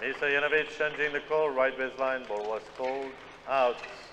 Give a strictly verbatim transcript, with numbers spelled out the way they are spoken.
Nisa Yanovich changing the call, right baseline, ball was called out.